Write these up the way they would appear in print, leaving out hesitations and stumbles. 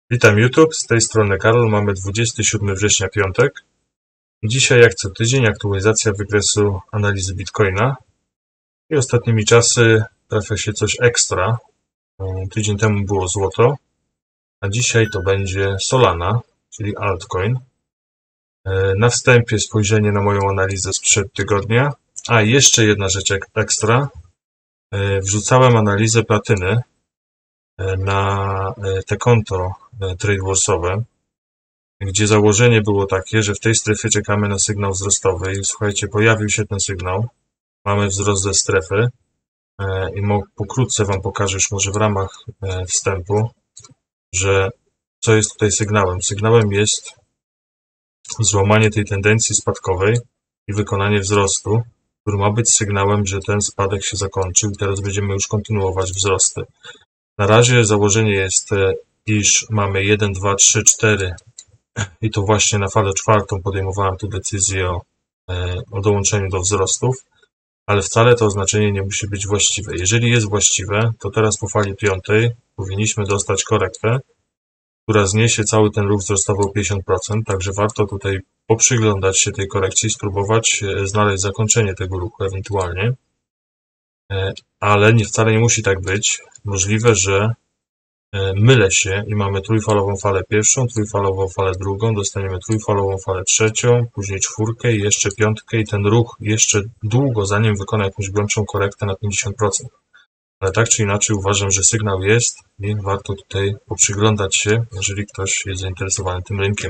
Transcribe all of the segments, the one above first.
Witam YouTube, z tej strony Karol, mamy 27 września, piątek. Dzisiaj jak co tydzień aktualizacja wykresu analizy Bitcoina. I ostatnimi czasy trafia się coś ekstra. Tydzień temu było złoto, a dzisiaj to będzie Solana, czyli altcoin. Na wstępie spojrzenie na moją analizę sprzed tygodnia. A jeszcze jedna rzecz ekstra. Wrzucałem analizę platyny na te konto TradeWarsowe, gdzie założenie było takie, że w tej strefie czekamy na sygnał wzrostowy i słuchajcie, pojawił się ten sygnał, mamy wzrost ze strefy i pokrótce Wam pokażę już może w ramach wstępu, że co jest tutaj sygnałem. Sygnałem jest złamanie tej tendencji spadkowej i wykonanie wzrostu, który ma być sygnałem, że ten spadek się zakończył i teraz będziemy już kontynuować wzrosty. Na razie założenie jest, iż mamy 1, 2, 3, 4 i to właśnie na falę czwartą podejmowałem tu decyzję o dołączeniu do wzrostów, ale wcale to oznaczenie nie musi być właściwe. Jeżeli jest właściwe, to teraz po fali piątej powinniśmy dostać korektę, która zniesie cały ten ruch wzrostowy o 50%, także warto tutaj poprzyglądać się tej korekcji, spróbować znaleźć zakończenie tego ruchu ewentualnie, ale wcale nie musi tak być. Możliwe, że mylę się i mamy trójfalową falę pierwszą, trójfalową falę drugą, dostaniemy trójfalową falę trzecią, później czwórkę i jeszcze piątkę i ten ruch jeszcze długo, zanim wykona jakąś głębszą korektę na 50%. Ale tak czy inaczej uważam, że sygnał jest i warto tutaj poprzyglądać się, jeżeli ktoś jest zainteresowany tym rynkiem.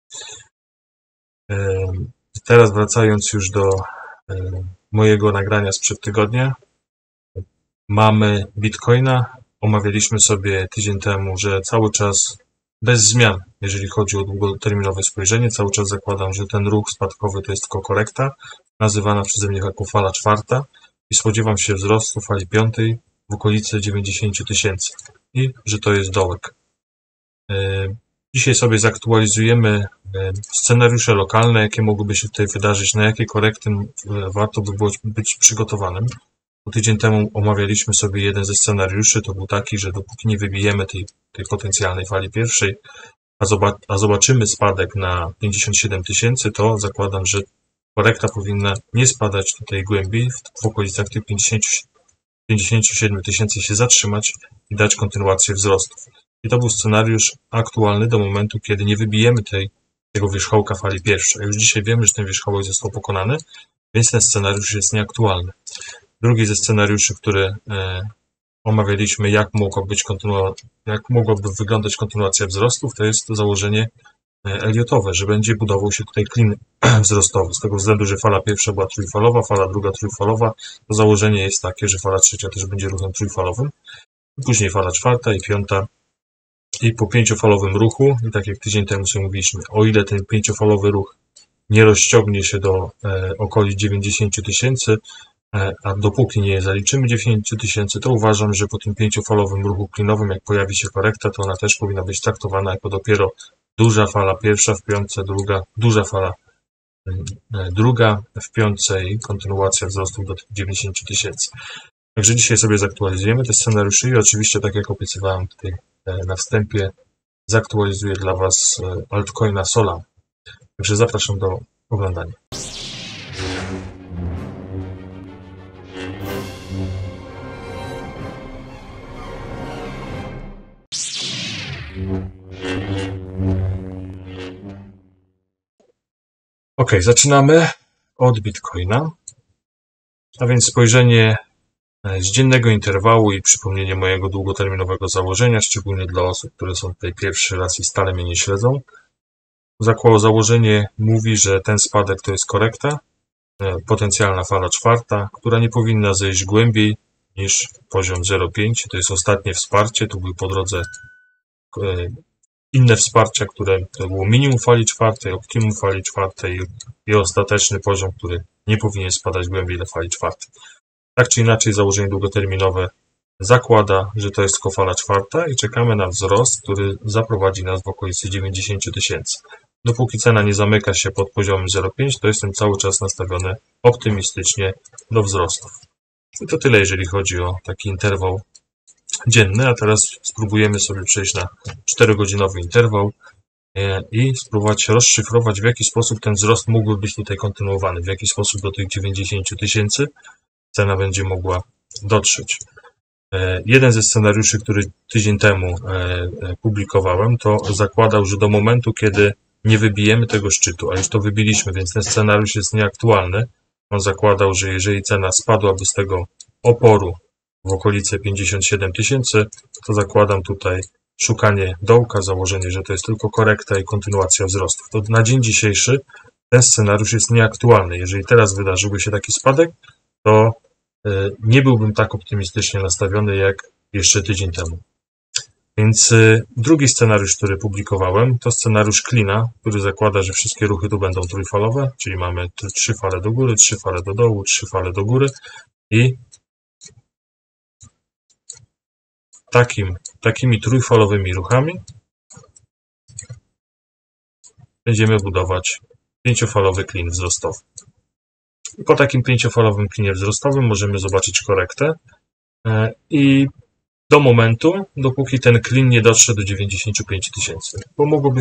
Teraz wracając już do mojego nagrania sprzed tygodnia, mamy Bitcoina. Omawialiśmy sobie tydzień temu, że cały czas bez zmian, jeżeli chodzi o długoterminowe spojrzenie, cały czas zakładam, że ten ruch spadkowy to jest tylko korekta, nazywana przeze mnie jako fala czwarta i spodziewam się wzrostu fali piątej w okolicy 90 000 i że to jest dołek. Dzisiaj sobie zaktualizujemy scenariusze lokalne, jakie mogłyby się tutaj wydarzyć, na jakie korekty warto by było być przygotowanym. Tydzień temu omawialiśmy sobie jeden ze scenariuszy, to był taki, że dopóki nie wybijemy tej potencjalnej fali pierwszej, a zobaczymy spadek na 57 000, to zakładam, że korekta powinna nie spadać tutaj głębiej, w okolicach tych 57 000 się zatrzymać i dać kontynuację wzrostów. I to był scenariusz aktualny do momentu, kiedy nie wybijemy tego wierzchołka fali pierwszej. Już dzisiaj wiemy, że ten wierzchołek został pokonany, więc ten scenariusz jest nieaktualny. Drugi ze scenariuszy, który omawialiśmy, jak mogłaby wyglądać kontynuacja wzrostów, to jest to założenie Elliotowe, że będzie budował się tutaj klin wzrostowy. Z tego względu, że fala pierwsza była trójfalowa, fala druga trójfalowa, to założenie jest takie, że fala trzecia też będzie ruchem trójfalowym. Później fala czwarta i piąta. I po pięciofalowym ruchu, i tak jak tydzień temu sobie mówiliśmy, o ile ten pięciofalowy ruch nie rozciągnie się do okolic 90 000, a dopóki nie zaliczymy 10 000, to uważam, że po tym pięciofalowym ruchu klinowym, jak pojawi się korekta, to ona też powinna być traktowana jako dopiero duża fala pierwsza w piątce, duża fala druga w piątce i kontynuacja wzrostów do tych 90 000. Także dzisiaj sobie zaktualizujemy te scenariusze i oczywiście, tak jak obiecywałem tutaj na wstępie, zaktualizuję dla Was altcoina Solana. Także zapraszam do oglądania. Ok, zaczynamy od Bitcoina, a więc spojrzenie z dziennego interwału i przypomnienie mojego długoterminowego założenia, szczególnie dla osób, które są tutaj pierwszy raz i stale mnie nie śledzą. Założenie mówi, że ten spadek to jest korekta, potencjalna fala czwarta, która nie powinna zejść głębiej niż poziom 0,5. To jest ostatnie wsparcie, tu były po drodze inne wsparcia, które to było minimum fali czwartej, optimum fali czwartej i ostateczny poziom, który nie powinien spadać głębiej do fali czwartej. Tak czy inaczej założenie długoterminowe zakłada, że to jest tylko fala czwarta i czekamy na wzrost, który zaprowadzi nas w okolicy 90 000. Dopóki cena nie zamyka się pod poziomem 0,5, to jestem cały czas nastawiony optymistycznie do wzrostów. I to tyle, jeżeli chodzi o taki interwał dzienny, a teraz spróbujemy sobie przejść na 4-godzinowy interwał i spróbować rozszyfrować, w jaki sposób ten wzrost mógłby być tutaj kontynuowany, w jaki sposób do tych 90 000 cena będzie mogła dotrzeć. Jeden ze scenariuszy, który tydzień temu publikowałem, to zakładał, że do momentu, kiedy nie wybijemy tego szczytu, a już to wybiliśmy, więc ten scenariusz jest nieaktualny. On zakładał, że jeżeli cena spadłaby z tego oporu w okolice 57 000, to zakładam tutaj szukanie dołka, założenie, że to jest tylko korekta i kontynuacja wzrostów. To na dzień dzisiejszy ten scenariusz jest nieaktualny. Jeżeli teraz wydarzyłby się taki spadek, to nie byłbym tak optymistycznie nastawiony jak jeszcze tydzień temu. Więc drugi scenariusz, który publikowałem, to scenariusz Kleena, który zakłada, że wszystkie ruchy tu będą trójfalowe, czyli mamy 3 fale do góry, 3 fale do dołu, 3 fale do góry i takimi trójfalowymi ruchami będziemy budować 5-falowy klin wzrostowy. I po takim 5-falowym klinie wzrostowym możemy zobaczyć korektę i do momentu, dopóki ten klin nie dotrze do 95 000. Bo mogłoby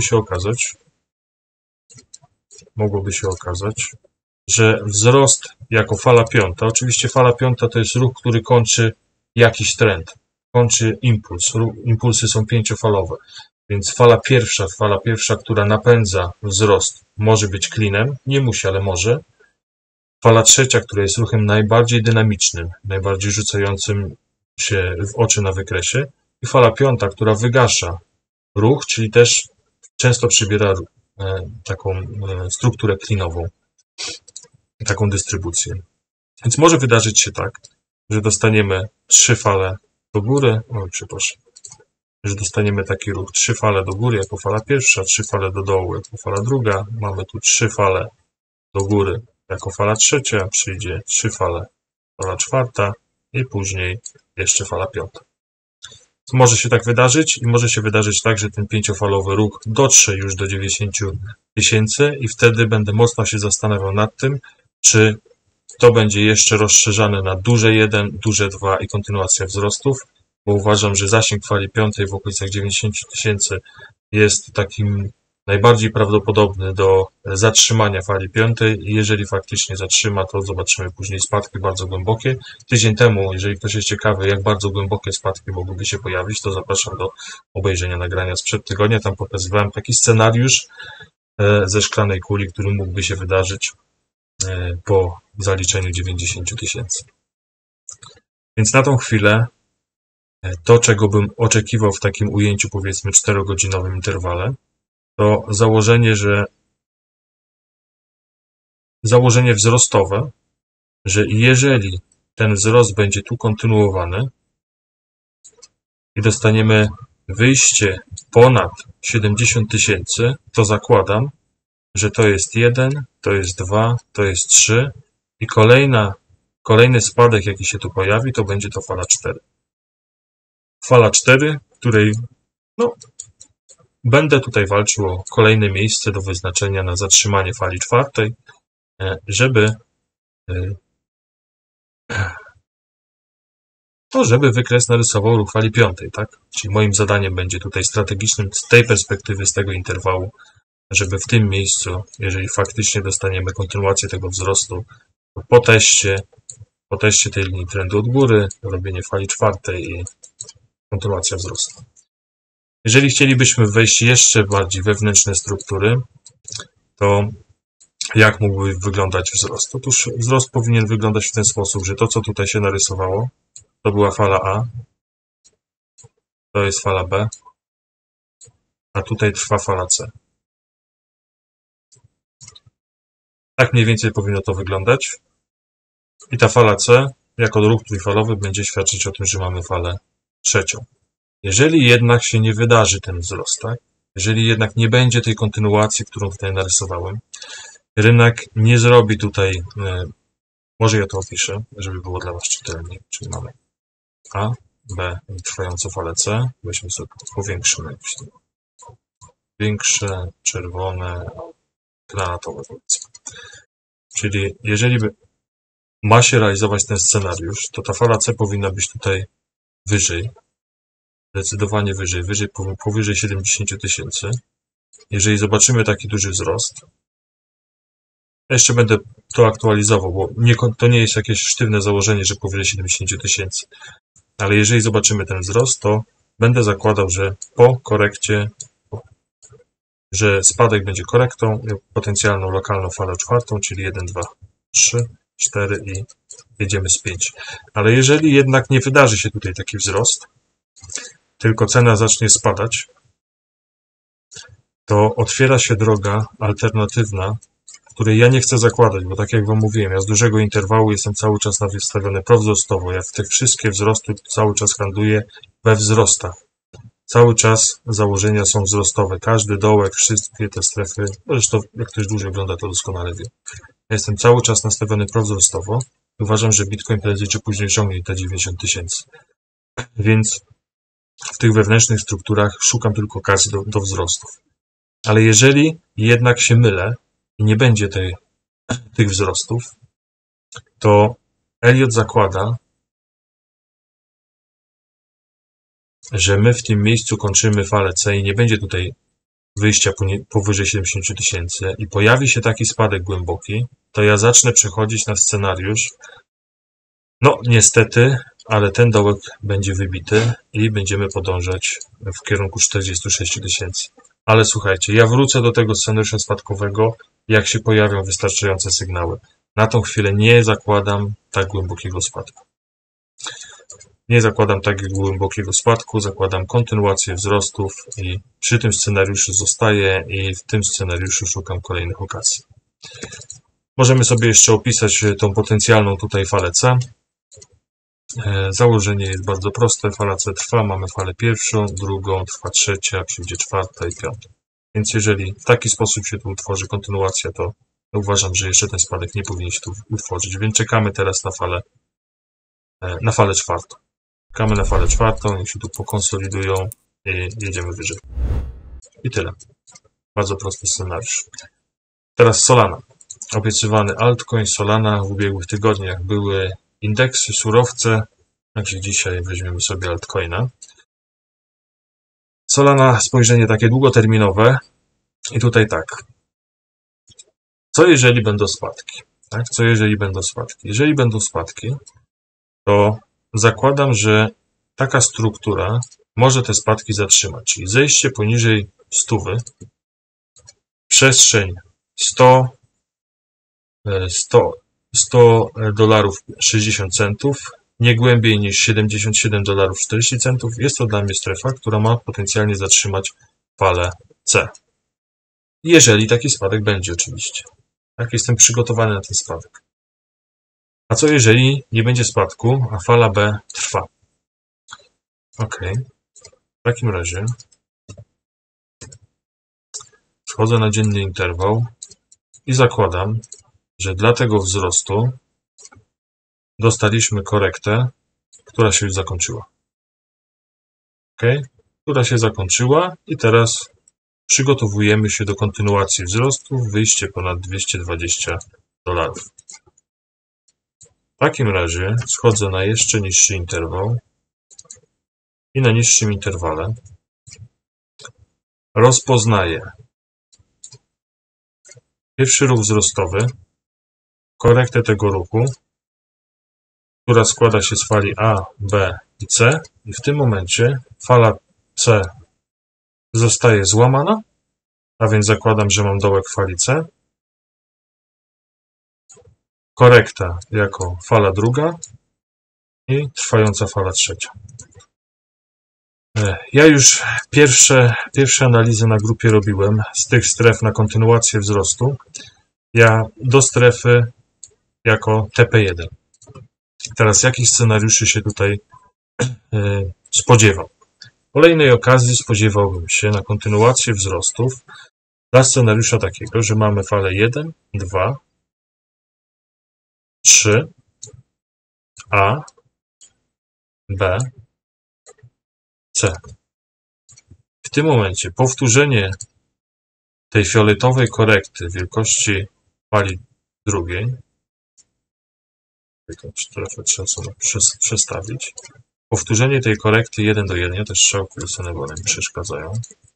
się okazać, że wzrost jako fala piąta, oczywiście fala piąta to jest ruch, który kończy jakiś trend, kończy impuls. Impulsy są 5-falowe, więc fala pierwsza, która napędza wzrost, może być klinem, nie musi, ale może. Fala trzecia, która jest ruchem najbardziej dynamicznym, najbardziej rzucającym się w oczy na wykresie, i fala piąta, która wygasza ruch, czyli też często przybiera taką strukturę klinową, taką dystrybucję. Więc może wydarzyć się tak, że dostaniemy 3 fale do góry, że dostaniemy taki ruch 3 fale do góry jako fala pierwsza, 3 fale do dołu jako fala druga, mamy tu 3 fale do góry jako fala trzecia, przyjdzie 3 fale, fala czwarta i później jeszcze fala piąta. Może się tak wydarzyć i może się wydarzyć tak, że ten 5-falowy ruch dotrze już do 90 000 i wtedy będę mocno się zastanawiał nad tym, czy to będzie jeszcze rozszerzane na duże 1, duże 2 i kontynuacja wzrostów, bo uważam, że zasięg fali piątej w okolicach 90 000 jest takim najbardziej prawdopodobny do zatrzymania fali piątej i jeżeli faktycznie zatrzyma, to zobaczymy później spadki bardzo głębokie. Tydzień temu, jeżeli ktoś jest ciekawy, jak bardzo głębokie spadki mogłyby się pojawić, to zapraszam do obejrzenia nagrania sprzed tygodnia. Tam pokazywałem taki scenariusz ze szklanej kuli, który mógłby się wydarzyć po zaliczeniu 90 000. Więc na tą chwilę to, czego bym oczekiwał w takim ujęciu, powiedzmy 4-godzinowym interwale, to założenie wzrostowe, że jeżeli ten wzrost będzie tu kontynuowany i dostaniemy wyjście ponad 70 000, to zakładam, że to jest 1, to jest 2, to jest 3 i kolejny spadek, jaki się tu pojawi, to będzie to fala 4. Fala 4, której będę tutaj walczył o kolejne miejsce do wyznaczenia na zatrzymanie fali czwartej, żeby wykres narysował ruch fali piątej, tak? Czyli moim zadaniem będzie tutaj strategicznym z tej perspektywy, z tego interwału, żeby w tym miejscu, jeżeli faktycznie dostaniemy kontynuację tego wzrostu, po teście tej linii trendu od góry, robienie fali czwartej i kontynuacja wzrostu. Jeżeli chcielibyśmy wejść jeszcze bardziej wewnętrzne struktury, to jak mógłby wyglądać wzrost? Otóż wzrost powinien wyglądać w ten sposób, że to, co tutaj się narysowało, to była fala A, to jest fala B, a tutaj trwa fala C. Tak mniej więcej powinno to wyglądać. I ta fala C, jako ruch trójfalowy, będzie świadczyć o tym, że mamy falę trzecią. Jeżeli jednak się nie wydarzy ten wzrost, tak? Jeżeli jednak nie będzie tej kontynuacji, którą tutaj narysowałem, rynek nie zrobi tutaj, może ja to opiszę, żeby było dla Was czytelniej, czyli mamy A, B i trwającą falę C, weźmy sobie, powiększymy jakieś większe, czerwone, granatowe powiedzmy. Czyli jeżeli ma się realizować ten scenariusz, to ta fala C powinna być tutaj wyżej, zdecydowanie powyżej 70 tysięcy. Jeżeli zobaczymy taki duży wzrost, jeszcze będę to aktualizował, bo to nie jest jakieś sztywne założenie, że powyżej 70 tysięcy. Ale jeżeli zobaczymy ten wzrost, to będę zakładał, że po korekcie, że spadek będzie korektą, potencjalną lokalną falę czwartą, czyli 1, 2, 3, 4 i jedziemy z 5. Ale jeżeli jednak nie wydarzy się tutaj taki wzrost, tylko cena zacznie spadać, to otwiera się droga alternatywna, której ja nie chcę zakładać, bo tak jak Wam mówiłem, ja z dużego interwału jestem cały czas wystawiony prowzrostowo. Ja w te wszystkie wzrosty cały czas handluję we wzrostach. Cały czas założenia są wzrostowe. Każdy dołek, wszystkie te strefy, zresztą jak ktoś dłużej ogląda, to doskonale wie. Ja jestem cały czas nastawiony prowzrostowo. Uważam, że Bitcoin prędzej czy później osiągnie te 90 tysięcy. Więc w tych wewnętrznych strukturach szukam tylko okazji do wzrostów. Ale jeżeli jednak się mylę i nie będzie tych wzrostów, to Elliott zakłada, że my w tym miejscu kończymy falę C i nie będzie tutaj wyjścia powyżej 70 tysięcy i pojawi się taki spadek głęboki, to ja zacznę przechodzić na scenariusz, no niestety, ale ten dołek będzie wybity i będziemy podążać w kierunku 46 tysięcy. Ale słuchajcie, ja wrócę do tego scenariusza spadkowego, jak się pojawią wystarczające sygnały. Na tą chwilę nie zakładam tak głębokiego spadku. Nie zakładam tak głębokiego spadku, zakładam kontynuację wzrostów i przy tym scenariuszu zostaję i w tym scenariuszu szukam kolejnych okazji. Możemy sobie jeszcze opisać tą potencjalną tutaj falę C. Założenie jest bardzo proste. Fala C trwa, mamy falę pierwszą, drugą, trwa trzecia, przyjdzie czwarta i piąta. Więc jeżeli w taki sposób się tu utworzy kontynuacja, to uważam, że jeszcze ten spadek nie powinien się tu utworzyć. Więc czekamy teraz na falę czwartą. Czekamy na falę czwartą, niech się tu pokonsolidują i jedziemy wyżej. I tyle. Bardzo prosty scenariusz. Teraz Solana. Obiecywany altcoin Solana w ubiegłych tygodniach były indeksy, surowce, także dzisiaj weźmiemy sobie altcoina. Solana, spojrzenie takie długoterminowe i tutaj tak. Co jeżeli będą spadki? Tak? Co jeżeli będą spadki? Jeżeli będą spadki, to zakładam, że taka struktura może te spadki zatrzymać, czyli zejście poniżej 100, przestrzeń 100 dolarów 60 centów, nie głębiej niż 77 dolarów 40 centów. Jest to dla mnie strefa, która ma potencjalnie zatrzymać falę C. Jeżeli taki spadek będzie oczywiście. Tak, jestem przygotowany na ten spadek. A co jeżeli nie będzie spadku, a fala B trwa? Ok. W takim razie wchodzę na dzienny interwał i zakładam, że dla tego wzrostu dostaliśmy korektę, która się już zakończyła. Ok? Która się zakończyła i teraz przygotowujemy się do kontynuacji wzrostu, wyjście ponad 220 dolarów. W takim razie schodzę na jeszcze niższy interwał i na niższym interwale rozpoznaję pierwszy ruch wzrostowy, korektę tego ruchu, która składa się z fali A, B i C i w tym momencie fala C zostaje złamana, a więc zakładam, że mam dołek fali C, korekta jako fala druga i trwająca fala trzecia. Ja już pierwsze analizy na grupie robiłem z tych stref na kontynuację wzrostu. Ja do strefy jako TP1. Teraz jakich scenariuszy się tutaj spodziewam? W kolejnej okazji spodziewałbym się na kontynuację wzrostów dla scenariusza takiego, że mamy falę 1, 2, 3, A, B, C. W tym momencie powtórzenie tej fioletowej korekty wielkości fali drugiej, tą strefę trzeba sobie przestawić, Powtórzenie tej korekty 1 do 1, też strzałki rzucone, bo one mi przeszkadzają.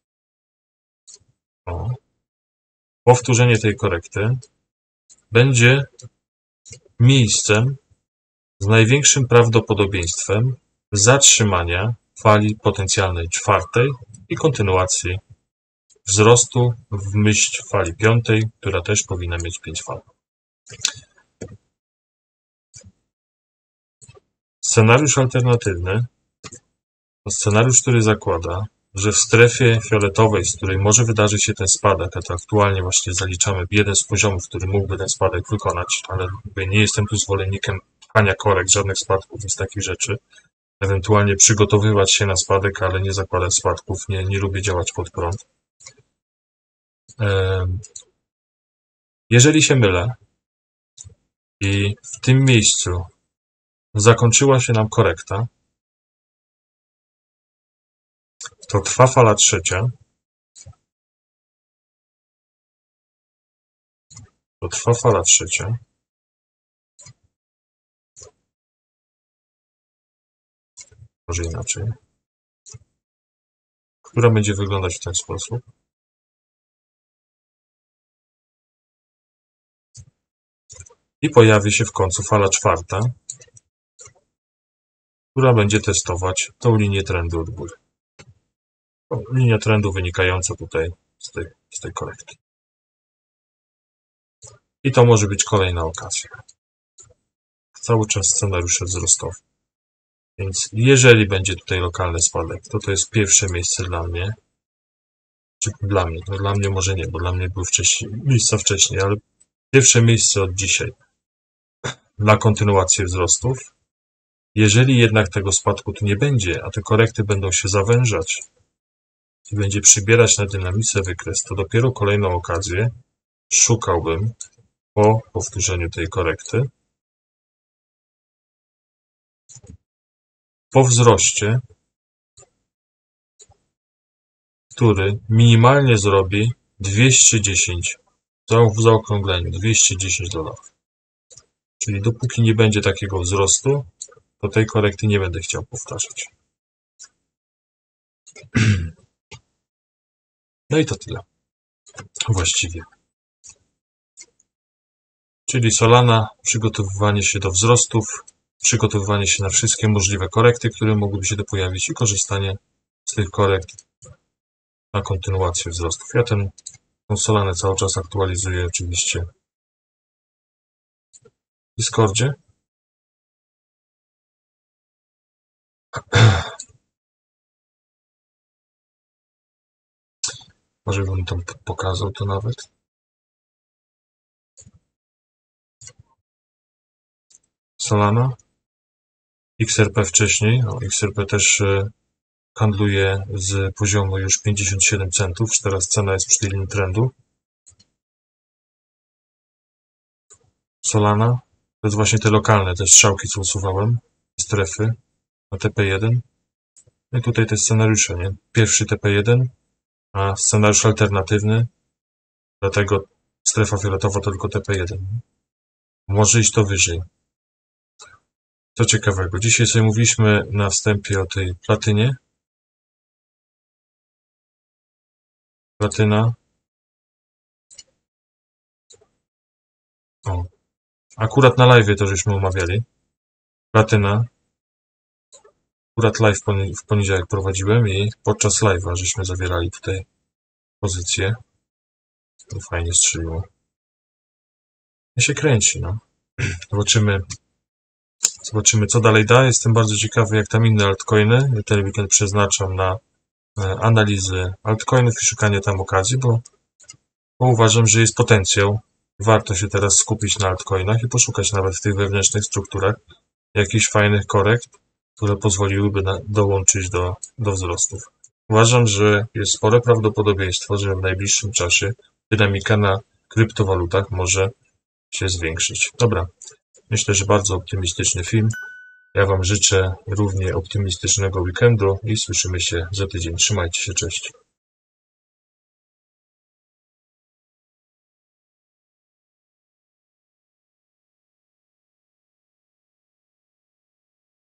O. Powtórzenie tej korekty będzie miejscem z największym prawdopodobieństwem zatrzymania fali potencjalnej 4 i kontynuacji wzrostu w myśl fali 5, która też powinna mieć 5 fal. Scenariusz alternatywny to scenariusz, który zakłada, że w strefie fioletowej, z której może wydarzyć się ten spadek, a to aktualnie właśnie zaliczamy jeden z poziomów, który mógłby ten spadek wykonać, ale nie jestem tu zwolennikiem pchania korekt, żadnych spadków, nic takich rzeczy. Ewentualnie przygotowywać się na spadek, ale nie zakładać spadków, nie lubię działać pod prąd. Jeżeli się mylę i w tym miejscu zakończyła się nam korekta, to trwa fala 3. Może inaczej. Która będzie wyglądać w ten sposób. I pojawi się w końcu fala 4, która będzie testować tą linię trendu od góry. Linia trendu wynikająca tutaj z tej korekty. I to może być kolejna okazja. Cały czas scenariusze wzrostowe. Więc jeżeli będzie tutaj lokalny spadek, to jest pierwsze miejsce dla mnie. Czy dla mnie? No dla mnie może nie, bo dla mnie były miejsca wcześniej, ale pierwsze miejsce od dzisiaj dla kontynuacji wzrostów. Jeżeli jednak tego spadku tu nie będzie, a te korekty będą się zawężać i będzie przybierać na dynamice wykres, to dopiero kolejną okazję szukałbym po powtórzeniu tej korekty. Po wzroście, który minimalnie zrobi 210, w zaokrągleniu $210. Czyli dopóki nie będzie takiego wzrostu, to tej korekty nie będę chciał powtarzać. No i to tyle. Właściwie. Czyli Solana, przygotowywanie się do wzrostów, przygotowywanie się na wszystkie możliwe korekty, które mogłyby się pojawić i korzystanie z tych korekt na kontynuację wzrostów. Ja tę Solanę cały czas aktualizuję oczywiście w Discordzie. Może bym tam pokazał to nawet. Solana. XRP wcześniej. XRP też handluje z poziomu już 57 centów. Teraz cena jest przy tej linii trendu. Solana. To jest właśnie te lokalne, te strzałki, co usuwałem. Strefy na TP1. No i tutaj te scenariusze, nie? Pierwszy TP1, a scenariusz alternatywny. Dlatego strefa fioletowa to tylko TP1. Może iść to wyżej. Co ciekawego. Dzisiaj sobie mówiliśmy na wstępie o tej platynie. Platyna. O. Akurat na live to żeśmy omawiali. Platyna. Akurat live w poniedziałek prowadziłem i podczas live'a żeśmy zawierali tutaj pozycję. To fajnie strzeliło. I się kręci, no. Zobaczymy, co dalej da. Jestem bardzo ciekawy, jak tam inne altcoiny. Ja ten weekend przeznaczam na analizy altcoinów i szukanie tam okazji, bo uważam, że jest potencjał. Warto się teraz skupić na altcoinach i poszukać nawet w tych wewnętrznych strukturach jakichś fajnych korekt, które pozwoliłyby dołączyć do wzrostów. Uważam, że jest spore prawdopodobieństwo, że w najbliższym czasie dynamika na kryptowalutach może się zwiększyć. Dobra, myślę, że bardzo optymistyczny film. Ja Wam życzę równie optymistycznego weekendu i słyszymy się za tydzień. Trzymajcie się, cześć.